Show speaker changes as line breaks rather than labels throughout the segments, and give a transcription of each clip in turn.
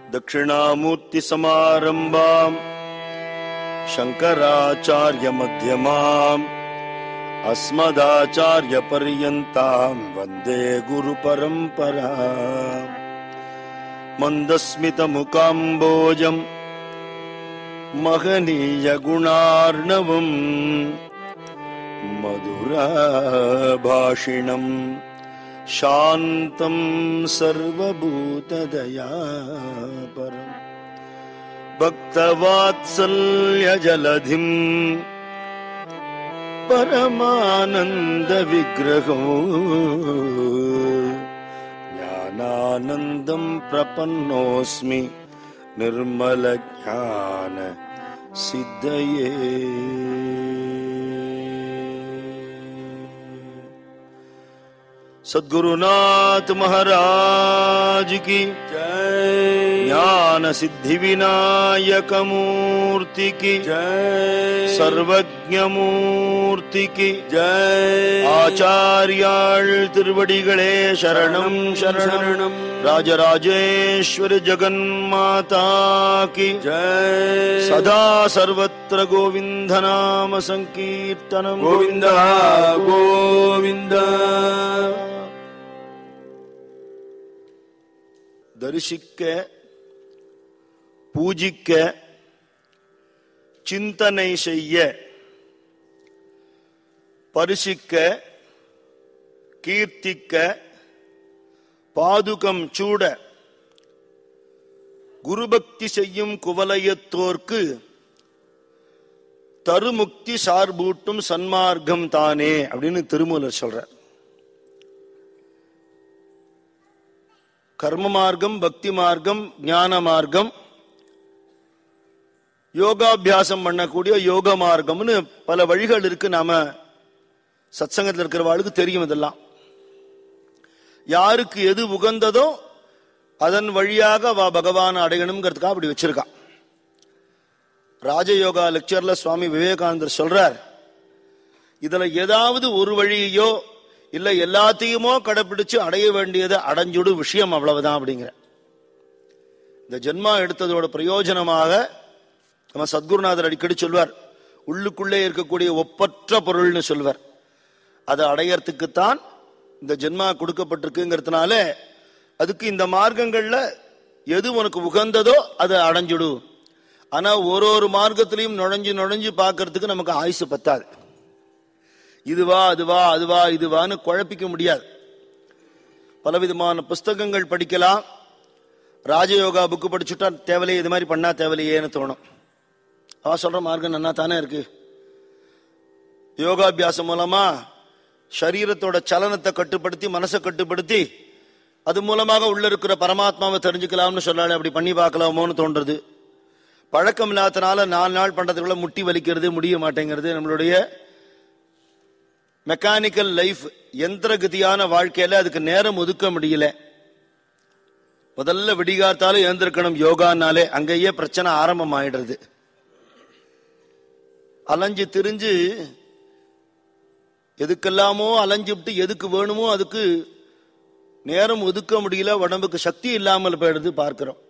दक्षिणामूर्ति समारंभां शंकराचार्य मध्यमां अस्मदाचार्य पर्यन्तां वंदे गुरु परंपरां मंदस्मित मुकाम्बोजं महनीय गुणार्णवं मधुराभाषिणं शान्तं सर्वभूतदयापरं भक्तवात्सल्यजलधिं परमानन्दविग्रहं ज्ञानानन्दं प्रपन्नोऽस्मि निर्मलज्ञान सिद्धये। सद्गुरुनाथ महाराज की जय। ज्ञान सिद्धि विनायक मूर्ति की जय। सर्वज्ञ मूर्ति की जय। आचार्याळ तिरुवडिगळे शरणं शरणं। राजराजेश्वर जगन्माता की जय। सदा सर्वत्र गोविंद नाम संकीर्तनम गोविंद गोविंद। தரிசிக்க, பூஜிக்க, சிந்தனை செய்ய, பரிசிக்க, கீர்த்திக்க, பாதுகம் சூட, குருபக்தி செய்யும் குவலயத்தோர்க்கு தருமுக்தி சார்பூட்டும் சன்மார்க்கம் தானே அப்படின்னு திருமூலர் சொல்றார். கர்ம மார்க்கம், பக்தி மார்க்கம், ஞான மார்க்கம், யோகாபியாசம் பண்ணக்கூடிய யோக மார்க்கம்னு பல வழிகள் இருக்கு. நாம சத்சங்கத்தில் இருக்கிறவாளுக்கு தெரியும். இதெல்லாம் யாருக்கு எது உகந்ததோ அதன் வழியாக பகவான் அடையணுங்கிறதுக்காக அப்படி வச்சிருக்கான். ராஜயோகா லெக்சர்ல சுவாமி விவேகானந்தர் சொல்றார், இதுல ஏதாவது ஒரு வழியோ இல்ல எல்லாத்தையுமோ கடைபிடிச்சு அடைய வேண்டியதை அடைஞ்சுடு விஷயம், அவ்வளவுதான் அப்படிங்கிற. இந்த ஜென்மா எடுத்ததோட பிரயோஜனமாக நம்ம சத்குருநாதர் அடிக்கடி சொல்வார், உள்ளுக்குள்ளே இருக்கக்கூடிய ஒப்பற்ற பொருள்னு சொல்வார். அதை அடையறதுக்குத்தான் இந்த ஜென்மா கொடுக்கப்பட்டிருக்குங்கிறதுனால அதுக்கு இந்த மார்க்கங்கள்ல எது உனக்கு உகந்ததோ அதை அடைஞ்சுடு. ஆனா ஒரு மார்க்கத்திலையும் நுழைஞ்சு நுழைஞ்சு பார்க்கறதுக்கு நமக்கு ஆயுசு பத்தாது. இதுவா அதுவா அதுவா இதுவான்னு குழப்பிக்க முடியாது. பலவிதமான புஸ்தகங்கள் படிக்கலாம். ராஜயோகா புக்கு படிச்சுட்டா தேவையில்லையே, இது மாதிரி பண்ணா தேவையில்லையேன்னு தோணும். சொல்ற மார்க்கம் நன்னா தானே இருக்கு. யோகாபியாசம் மூலமா சரீரத்தோட சலனத்தை கட்டுப்படுத்தி மனசை கட்டுப்படுத்தி அது மூலமாக உள்ள இருக்கிற பரமாத்மாவை தெரிஞ்சுக்கலாம்னு சொல்லாலே அப்படி பண்ணி பார்க்கலாமோன்னு தோன்றது. பழக்கம் இல்லாதனால 4 நாள் பண்றதுக்குள்ள முட்டி வலிக்கிறது, முடிய மாட்டேங்கிறது. நம்மளுடைய மெக்கானிக்கல் லைஃப், யந்திரகதியான வாழ்க்கையில அதுக்கு நேரம் ஒதுக்க முடியல. முதல்ல விடிகாத்தாலும் எழுந்திருக்கணும் யோகானாலே, அங்கேயே பிரச்சனை ஆரம்பம் ஆயிடுறது. அலைஞ்சு திரிஞ்சு எதுக்கெல்லாமோ அலைஞ்சு விட்டு எதுக்கு வேணுமோ அதுக்கு நேரம் ஒதுக்க முடியல, உடம்புக்கு சக்தி இல்லாமல் போயிடுது பார்க்கிறோம்.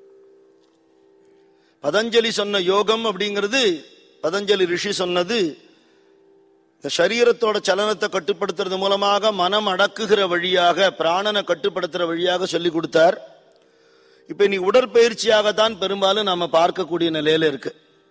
பதஞ்சலி சொன்ன யோகம் அப்படிங்கிறது, பதஞ்சலி ரிஷி சொன்னது, இந்த சரீரத்தோட சலனத்தை கட்டுப்படுத்துறது மூலமாக மனம் அடக்குகிற வழியாக, பிராணனை கட்டுப்படுத்துற வழியாக சொல்லி கொடுத்தார். இப்ப நீ உடற்பயிற்சியாகத்தான் பெரும்பாலும் நாம பார்க்கக்கூடிய நிலையில இருக்கு.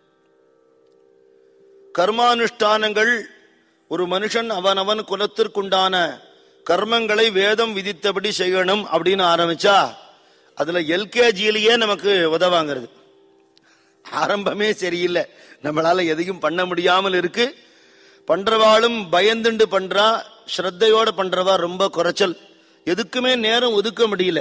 கர்மானுஷ்டானங்கள், ஒரு மனுஷன் அவன் குலத்திற்குண்டான கர்மங்களை வேதம் விதித்தபடி செய்யணும் அப்படின்னு ஆரம்பிச்சா அதுல எல்கேஜியிலேயே நமக்கு உதவாங்கிறது. ஆரம்பமே சரியில்லை, நம்மளால எதையும் பண்ண முடியாமல் இருக்கு. பண்றவாளும் பயந்துண்டு பண்றா, ஸ்ரத்தையோட பண்றவா ரொம்ப குறைச்சல். எதுக்குமே நேரம் ஒதுக்க முடியல.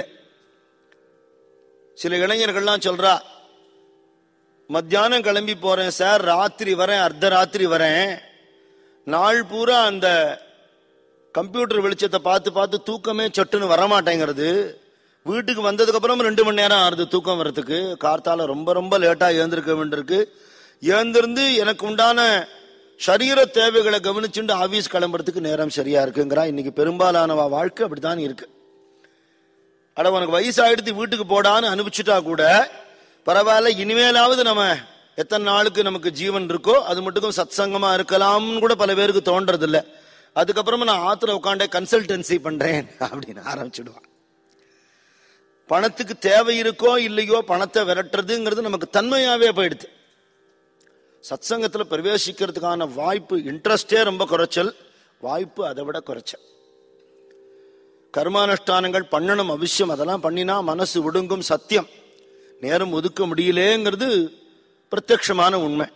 சில இளைஞர்கள்லாம் சொல்றா, மத்தியானம் கிளம்பி போறேன் சார், ராத்திரி வரேன், அர்த்த ராத்திரி வரேன், நாள் பூரா அந்த கம்ப்யூட்டர் வெளிச்சத்தை பார்த்து பார்த்து தூக்கமே சட்டுன்னு வரமாட்டேங்கிறது. வீட்டுக்கு வந்ததுக்கு அப்புறம் 2 மணி நேரம் ஆறுது தூக்கம் வர்றதுக்கு. கார்த்தால ரொம்ப ரொம்ப லேட்டா எழுந்திருக்க வேண்டியிருக்கு. எழுந்திருந்து எனக்கு உண்டான சரீர தேவைகளை கவனிச்சுட்டு ஆபீஸ் கிளம்புறதுக்கு நேரம் சரியா இருக்குங்கிறா. இன்னைக்கு பெரும்பாலான வாழ்க்கை அப்படித்தான் இருக்கு. அட உனக்கு வயசாயிடுத்து வீட்டுக்கு போடான்னு அனுப்பிச்சுட்டா கூட பரவாயில்ல, இனிமேலாவது நம்ம எத்தனை நாளுக்கு நமக்கு ஜீவன் இருக்கோ அது மட்டுக்கும் சத் சங்கமா இருக்கலாம்னு கூட பல பேருக்கு தோன்றது இல்லை. அதுக்கப்புறமா நான் ஆத்துல உட்காண்டே கன்சல்டன்சி பண்றேன் அப்படின்னு ஆரம்பிச்சுடுவான். பணத்துக்கு தேவை இருக்கோ இல்லையோ பணத்தை விரட்டுறதுங்கிறது நமக்கு தன்மையாவே போயிடுது. சத் சங்கத்துல பிரவேசிக்கிறதுக்கான வாய்ப்பு, இன்ட்ரெஸ்டே ரொம்ப குறைச்சல், வாய்ப்பு அதை விட குறைச்சல். கர்மானுஷ்டானங்கள் பண்ணணும் அவசியம், அதெல்லாம் பண்ணினா மனசு ஒடுங்கும், சத்தியம். நேரம் ஒதுக்க முடியலேங்கிறது பிரத்யட்சமான உண்மை.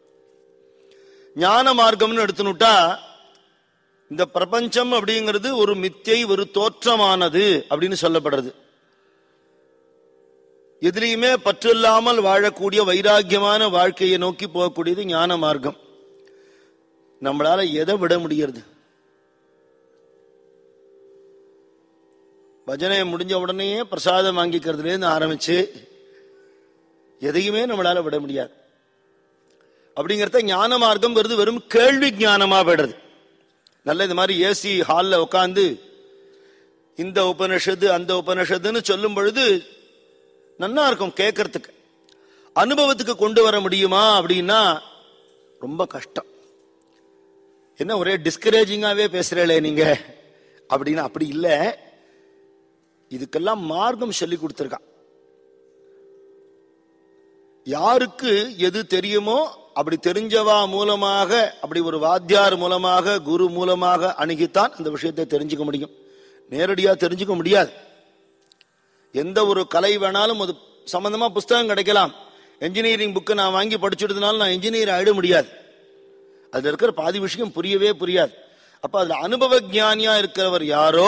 ஞான மார்க்கம்னு எடுத்துனுட்டா இந்த பிரபஞ்சம் அப்படிங்கிறது ஒரு மித்தியை, ஒரு தோற்றமானது அப்படின்னு சொல்லப்படுறது. எதிலையுமே பற்று இல்லாமல் வாழக்கூடிய வைராக்கியமான வாழ்க்கையை நோக்கி போகக்கூடியது ஞான மார்க்கம். நம்மளால எதை விட முடியாது? பஜனை முடிஞ்ச உடனே பிரசாதம் வாங்கிக்கிறதுலேருந்து ஆரம்பிச்சு எதையுமே நம்மளால விட முடியாது. அப்படிங்கிறத ஞான மார்க்கம் வருது வெறும் கேள்வி ஞானமா போயிடுறது. நல்ல இந்த மாதிரி ஏசி ஹால்ல உட்காந்து இந்த உபனிஷத்து அந்த உபனிஷத்துன்னு சொல்லும் பொழுது நல்லா இருக்கும் கேட்கறதுக்கு. அனுபவத்துக்கு கொண்டு வர முடியுமா அப்படின்னா ரொம்ப கஷ்டம். என்ன ஒரே டிஸ்கரேஜிங்காவே பேசுறீங்களே நீங்க அப்படின்னா அப்படி இல்லை. இதுக்கெல்லாம் மார்க்கம் சொல்லி கொடுத்திருக்கான். யாருக்கு எது தெரியுமோ அப்படி தெரிஞ்சவா மூலமாக, அப்படி ஒரு வாத்தியார் மூலமாக, குரு மூலமாக அணுகித்தான் அந்த விஷயத்தை தெரிஞ்சுக்க முடியும். நேரடியா தெரிஞ்சுக்க முடியாது. எந்த ஒரு கலை வேணாலும் அது சம்பந்தமா புஸ்தகம் கிடைக்கலாம். என்ஜினியரிங் புக்கு நான் வாங்கி படிச்சுட்டதுனால நான் என்ஜினியர் ஆயிட முடியாது. அதுல இருக்கிற பாதி விஷயம் புரியவே புரியாது. அப்ப அதுல அனுபவ ஞானியா இருக்கிறவர் யாரோ,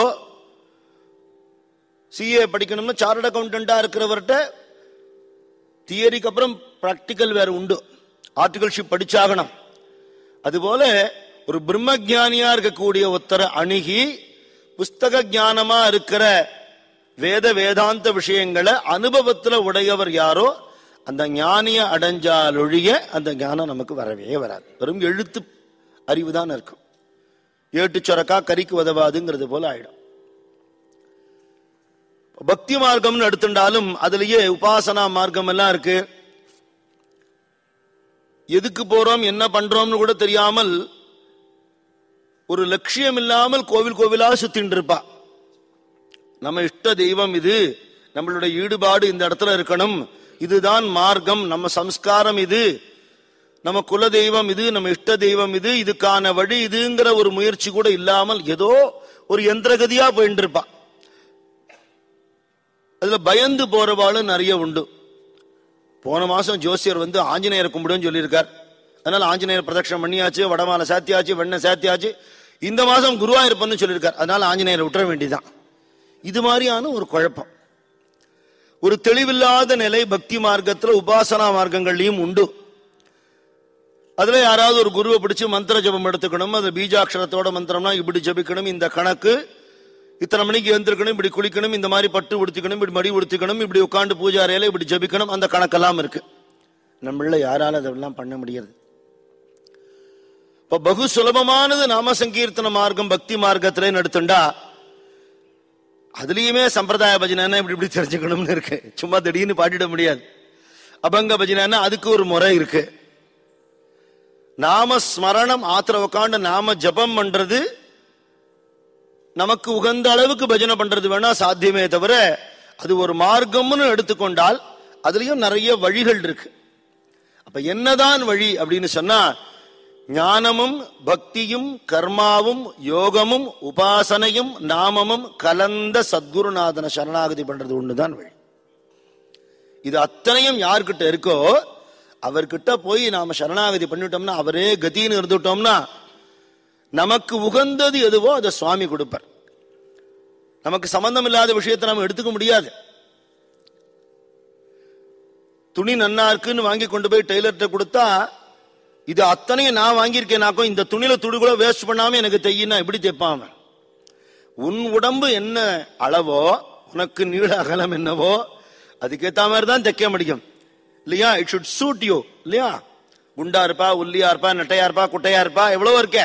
சிஏ படிக்கணும்னு சார்ட் அக்கௌண்டண்டா இருக்கிறவர்கிட்ட தியரிக்கு அப்புறம் பிராக்டிக்கல் வேற உண்டு, ஆர்டிகல்ஷிப் படிச்சாகணும். அதுபோல ஒரு பிரம்ம ஜானியா இருக்கக்கூடிய ஒருத்தரை அணுகி புஸ்தக ஞானமா இருக்கிற வேத வேதாந்த விஷயங்களை அனுபவத்துல உடையவர் யாரோ அந்த ஞானிய அடைஞ்சால் ஒழிய அந்த ஞானம் நமக்கு வரவே வராது. வெறும் எழுத்து அறிவுதான் இருக்கும். ஏட்டு சொரக்கா கறிக்கு உதவாதுங்கிறது போல ஆயிடும். பக்தி மார்க்கம்னு எடுத்துட்டாலும் அதுலயே உபாசனா மார்க்கம் எல்லாம் இருக்கு. எதுக்கு போறோம் என்ன பண்றோம்னு கூட தெரியாமல் ஒரு லட்சியம் இல்லாமல் கோவில் கோவிலா சுத்தின்னு இருப்பா. நம்ம இஷ்ட தெய்வம் இது, நம்மளுடைய ஈடுபாடு இந்த இடத்துல இருக்கணும், இதுதான் மார்க்கம், நம்ம சம்ஸ்காரம் இது, நம்ம குல தெய்வம் இது, நம்ம இஷ்ட தெய்வம் இது, இதுக்கான வழி இதுங்கிற ஒரு முயற்சி கூட இல்லாமல் ஏதோ ஒரு யந்திரகதியா போயிட்டு இருப்பா. அதுல பயந்து போறவாளும் நிறைய உண்டு. போன மாசம் ஜோசியர் வந்து ஆஞ்சநேயரை கும்பிடுன்னு சொல்லியிருக்கார். அதனால ஆஞ்சநேயர் பிரதட்சணம் பண்ணியாச்சு, வடமாலை சாத்தியாச்சு, வெண்ணை சாத்தியாச்சு. இந்த மாசம் குருவாயிருப்பன்னு சொல்லியிருக்கார். அதனால ஆஞ்சநேயரை விட்டுற வேண்டியதான். இது மாதிரியான ஒரு குழப்பம், ஒரு தெளிவில்லாத நிலை பக்தி மார்க்கத்துல உபாசனா மார்க்கங்கள்லயும் உண்டு. அதுல யாராவது ஒரு குருவை பிடிச்சு மந்திர ஜபம் எடுத்துக்கணும், அது பீஜாட்சரத்தோட மந்திரம்னா இப்படி ஜபிக்கணும், இந்த கணக்கு, இத்தனை மணிக்கு எழுந்திருக்கணும், இப்படி குளிக்கணும், இந்த மாதிரி பட்டு உடுத்திக்கணும், இப்படி மடி உடுத்திக்கணும், இப்படி உட்காந்து பூஜை அறையில இப்படி ஜபிக்கணும், அந்த கணக்கெல்லாம் இருக்கு. நம்மள யாரால அதெல்லாம் பண்ண முடியாது. இப்ப பகு சுலபமானது நாம சங்கீர்த்தன மார்க்கம் பக்தி மார்க்கத்துல எடுத்துண்டா அதுலயுமே சம்பிரதாய பஜனை இப்படி இப்படி தெரிஞ்சுக்கணும்னு இருக்கு. சும்மா திடீர்னு பாடிட முடியாது. அபங்க பஜனை அதுக்கு ஒரு முறை இருக்கு. நாம ஸ்மரணம் ஆத்திர உட்காண்டு நாம ஜபம் பண்றது நமக்கு உகந்த அளவுக்கு பஜனை பண்றது வேணா சாத்தியமே தவிர அது ஒரு மார்க்கம்னு எடுத்துக்கொண்டால் அதுலயும் நிறைய வழிகள் இருக்கு. அப்ப என்னதான் வழி அப்படின்னு சொன்னா ஞானமும் பக்தியும் கர்மாவும் யோகமும் உபாசனையும் நாமமும் கலந்த சத்குருநாதன சரணாகதி பண்றது ஒண்ணுதான் வழி. இது அத்தனையும் யார்கிட்ட இருக்கோ அவர்கிட்ட போய் நாம சரணாகதி பண்ணிட்டோம்னா, அவரே கதின்னு இருந்துட்டோம்னா, நமக்கு உகந்தது எதுவோ அதை சுவாமி கொடுப்பார். நமக்கு சம்பந்தம் இல்லாத விஷயத்தை நம்ம எடுத்துக்க முடியாது. துணி நன்னா இருக்குன்னு வாங்கி கொண்டு போய் டெய்லர்கிட்ட கொடுத்தா, இது அத்தனையும் நான் வாங்கியிருக்கேனாக்கும், இந்த துணியில துணி கூட வேஸ்ட் பண்ணாம எனக்கு தையினா எப்படி தைப்பான்? உன் உடம்பு என்ன அளவோ, உனக்கு நீள அகலம் என்னவோ அதுக்கேற்ற மாதிரி தான் தைக்க முடியும் இல்லையா? இட் ஷுட் சூட் யூ இல்லையா? குண்டா இருப்பா, ஒல்லியா இருப்பா, நட்டையா இருப்பா, குட்டையா இருப்பா, எவ்வளவு இருக்க.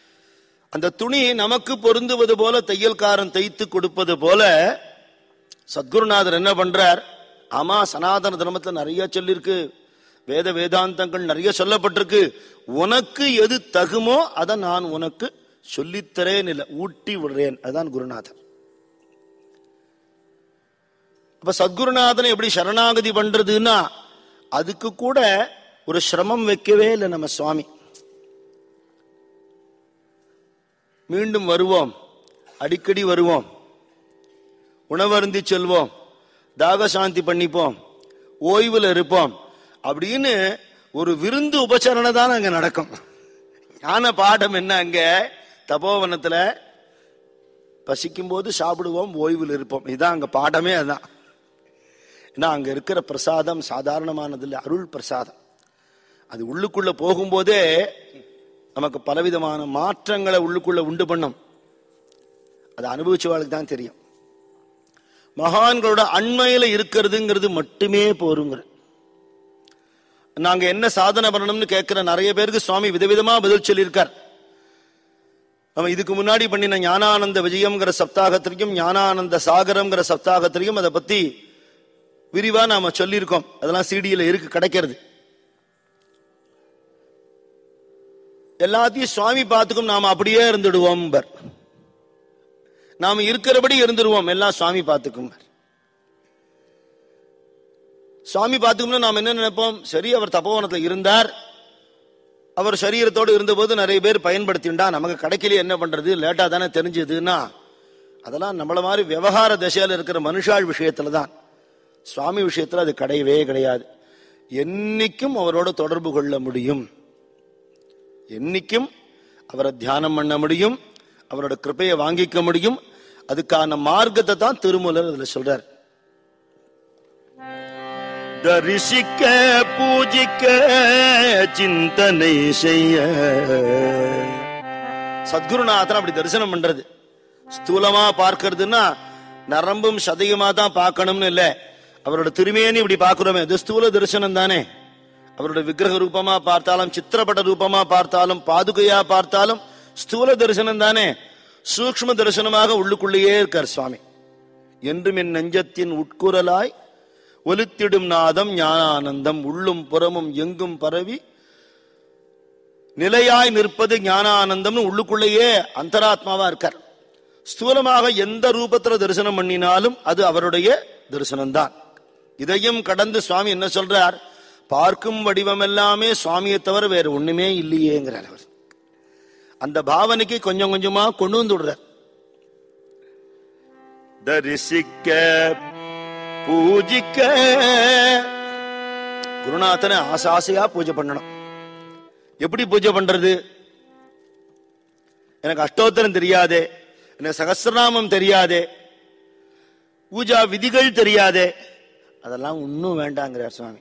அந்த துணி நமக்கு பொருந்துவது போல தையல்காரன் தைத்து கொடுப்பது போல சத்குருநாதர் என்ன பண்றார்? ஆமா, சனாதன தர்மத்துல நிறைய சொல்லிருக்கு, வேதாந்தங்கள் நிறைய சொல்லப்பட்டிருக்கு, உனக்கு எது தகுமோ அதை நான் உனக்கு சொல்லித்தரேன், இல்ல ஊட்டி விடுறேன். அதுதான் குருநாதர். அப்ப சத்குருநாதனை எப்படி சரணாகதி பண்றதுன்னா அதுக்கு கூட ஒரு சிரமம் வைக்கவே இல்லை நம்ம சுவாமி. மீண்டும் வருவோம், அடிக்கடி வருவோம், உணவருந்தி செல்வோம், தாகசாந்தி பண்ணிப்போம், ஓய்வுல இருப்போம் அப்படின்னு ஒரு விருந்து உபசரணை தான் அங்க நடக்கும். ஞான பாடம் என்ன? அங்க தபோவனத்துல பசிக்கும் போது சாப்பிடுவோம், ஓய்வில் இருப்போம். இதுதான் அங்க பாடமே. அதுதான். ஏன்னா அங்க இருக்கிற பிரசாதம் சாதாரணமானது இல்லை, அருள் பிரசாதம். அது உள்ளுக்குள்ள போகும்போதே நமக்கு பலவிதமான மாற்றங்களை உள்ளுக்குள்ள உண்டு பண்ணும். அதை அனுபவிச்சவாளுக்கு தான் தெரியும். மகான்களோட அண்மையில இருக்கிறதுங்கிறது மட்டுமே போருங்கிற. நாங்க என்ன சாதனை பண்ணணும்னு கேட்கிற நிறைய பேருக்கு சுவாமி விதவிதமா பதில் சொல்லியிருக்கார். நம்ம இதுக்கு முன்னாடி பண்ணின ஞானானந்த விஜயம்ங்கிற சப்தாகத்திலையும் ஞானானந்த சாகரம்ங்கிற சப்தாகத்திலையும் அதை பத்தி விரிவா நாம சொல்லியிருக்கோம். அதெல்லாம் சிடியில இருக்கு, கிடைக்கிறது. எல்லாத்தையும் சுவாமி பார்த்துக்கும், நாம அப்படியே இருந்துடுவோம். நாம இருக்கிறபடி இருந்துடுவோம், எல்லாம் சுவாமி பார்த்துக்கும். சுவாமி பார்த்துக்கும்னா நாம் என்ன நினைப்போம்? சரி, அவர் தபோவனத்தில் இருந்தார், அவர் சரீரத்தோடு இருந்தபோது நிறைய பேர் பயன்படுத்திண்டா, நமக்கு கிடைக்கலையே என்ன பண்றது, லேட்டா தானே தெரிஞ்சதுன்னா அதெல்லாம் நம்மள மாதிரி விவகார திசையில் இருக்கிற மனுஷாள் விஷயத்துல தான். சுவாமி விஷயத்துல அது கிடையவே கிடையாது. என்னைக்கும் அவரோட தொடர்பு கொள்ள முடியும், என்னைக்கும் அவரை தியானம் பண்ண முடியும், அவரோட கிருபையை வாங்கிக்க முடியும். அதுக்கான மார்க்கத்தை தான் திருமூலர் அதுல சொல்றார். தரிசிக்க பூஜிக்க சிந்தனை செய்ய. சத்குருநாதன் அப்படி தரிசனம் பண்றது ஸ்தூலமா பார்க்கிறதுன்னா நரம்பும் சதையுமா தான் பார்க்கணும்னு இல்ல. அவரோட திருமேனி இப்படி பார்க்கிறோமே, அது ஸ்தூல தரிசனம் தானே. அவரோட விக்கிரக ரூபமா பார்த்தாலும், சித்திரப்பட ரூபமா பார்த்தாலும், பாதுகையா பார்த்தாலும் ஸ்தூல தரிசனம் தானே. சூக்ஷ்ம தரிசனமாக உள்ளுக்குள்ளேயே இருக்கார் சுவாமி. என்றும் என் நெஞ்சத்தின் உட்குரலாய் ஒலித்திடும் நாதம் ஞானானந்தம், உள்ளும் புறமும் எங்கும் பரவி நிலையாய் நிற்பது ஞானானந்தம்னு உள்ளுக்குள்ளேயே அந்தராத்மாவா இருக்கார். ஸ்தூலமாக எந்த ரூபத்துல தரிசனம் பண்ணினாலும் அது அவருடைய தரிசனம்தான். இதையும் கடந்து சுவாமி என்ன சொல்றார்? பார்க்கும் வடிவம் எல்லாமே சுவாமியை தவிர வேற ஒண்ணுமே இல்லையேங்கிறார். அவர் அந்த பாவனைக்கு கொஞ்சம் கொஞ்சமா கொண்டு வந்து விடுறார். தரிசிக்க பூஜிக்க. குருநாதனை ஆசாசையா பூஜை பண்ணணும். எப்படி பூஜை பண்றது? எனக்கு அஷ்டோத்திரம் தெரியாதே, எனக்கு சகஸ்ரநாமம் தெரியாதே, பூஜா விதிகள் தெரியாதே, அதெல்லாம் ஒன்னும் வேண்டாங்கிறார் சுவாமி.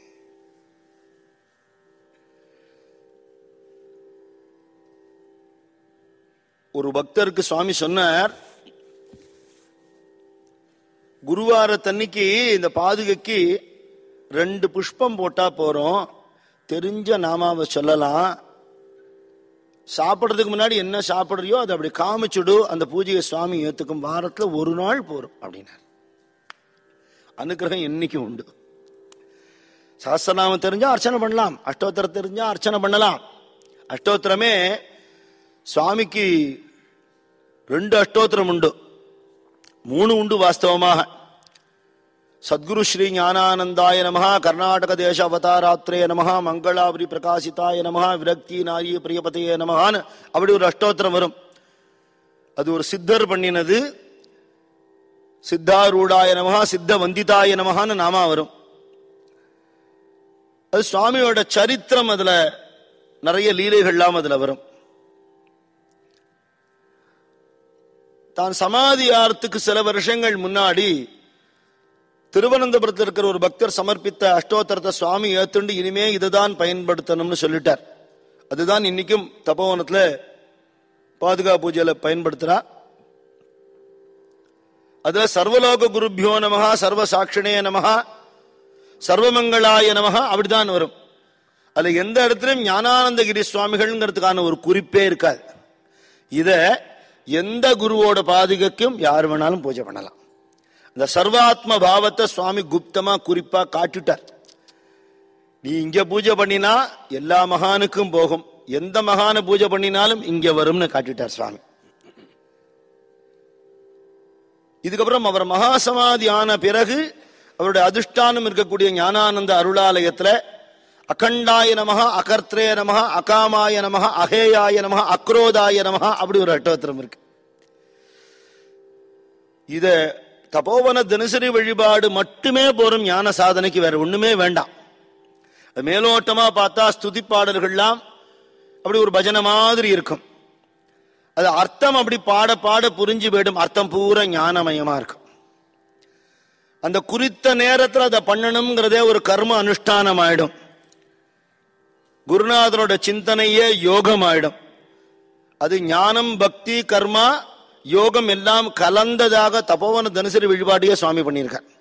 ஒரு பக்தருக்கு சுவாமி சொன்னார், குருவாரத்தன்னைக்கு இந்த பாதுகைக்கு 2 புஷ்பம் போட்டா போறோம், தெரிஞ்ச நாமாவை சொல்லலாம், சாப்பிடுறதுக்கு முன்னாடி என்ன சாப்பிடுறியோ அதை அப்படி காமிச்சுடு, அந்த பூஜையை சுவாமி ஏத்துக்கும், வாரத்துல 1 நாள் போறோம் அப்படின்னார். அனுகிரகம் என்னைக்கும் உண்டு. சஹஸ்ரநாமம் தெரிஞ்சா அர்ச்சனை பண்ணலாம், அஷ்டோத்திரம் தெரிஞ்சா அர்ச்சனை பண்ணலாம். அஷ்டோத்திரமே சுவாமிக்கு 2 அஷ்டோத்திரம் உண்டு, 3 உண்டு வாஸ்தவமாக. சத்குரு ஸ்ரீ ஞானானந்தாய நமஹ, கர்நாடக தேச அவதாராத்ரே நமஹ, மங்களாபுரி பிரகாசிதாய நமஹ, விரக்தி நாயி பிரியபதையே நமஹான்னு அப்படி ஒரு அஷ்டோத்திரம் வரும். அது ஒரு சித்தர் பண்ணினது. சித்தாரூடாய நமஹ, சித்த வந்திதாய நமஹான்னு நாமா வரும். அது சுவாமியோட சரித்திரம், அதுல நிறைய லீலைகள்லாம் அதுல வரும். தான் சமாதியாரத்துக்கு சில வருஷங்கள் முன்னாடி திருவனந்தபுரத்தில் இருக்கிற ஒரு பக்தர் சமர்ப்பித்த அஷ்டோத்திரத்தை சுவாமி ஏத்துண்டு இனிமே இதுதான் பயன்படுத்தணும்னு சொல்லிட்டார். அதுதான் இன்னைக்கும் தபோவனத்துல பாதுகா பூஜையில பயன்படுத்துறா. அதுல சர்வலோக குருபியோ நமஹ, சர்வ சாட்சிணே நமஹ, சர்வமங்களாய நமஹ அப்படிதான் வரும். அதுல எந்த இடத்துலயும் ஞானானந்தகிரி சுவாமிகள்ங்கிறதுக்கான ஒரு குறிப்பே இருக்காது. இத எந்த குருவோட பாதுகைக்கும் யார் வேணாலும் பூஜை பண்ணலாம். இந்த சர்வாத்ம பாவத்தை சுவாமி குப்தமா குறிப்பா காட்டிட்டார். நீ இங்க பூஜை பண்ணினா எல்லா மகானுக்கும் போகும், எந்த மகான பூஜை பண்ணினாலும் இங்க வரும்னு காட்டிட்டார் சுவாமி. இதுக்கப்புறம் அவர் மகாசமாதி ஆன பிறகு அவருடைய அதிஷ்டானம் இருக்கக்கூடிய ஞானானந்த அருளாலயத்துல அகண்டாய நமஹ, அகர்த்ரே நமஹ, அகாமாய நமஹ, அஹேயாய நமஹ, அக்ரோதாய நமஹ அப்படி ஒரு அட்டோத்திரம் இருக்கு. இத தபோவன தினசரி வழிபாடு மட்டுமே போரும் ஞான சாதனைக்கு, வேற ஒண்ணுமே வேண்டாம். மேலோட்டமா பார்த்தா ஸ்துதி பாடல்கள்லாம் அப்படி ஒரு பஜனை மாதிரி இருக்கும். அது அர்த்தம் அப்படி பாட பாட புரிஞ்சு போயிடும். அர்த்தம் பூரா ஞானமயமா இருக்கும். அந்த குறித்த நேரத்தில் அதை பண்ணணுங்கிறதே ஒரு கர்ம அனுஷ்டானம் ஆயிடும். குருநாதனோட சிந்தனையே யோகம் ஆயிடும். அது ஞானம், பக்தி, கர்மா, யோகம் எல்லாம் கலந்ததாக தபோவன தினசரி வழிபாடையே சுவாமி பண்ணியிருக்கார்.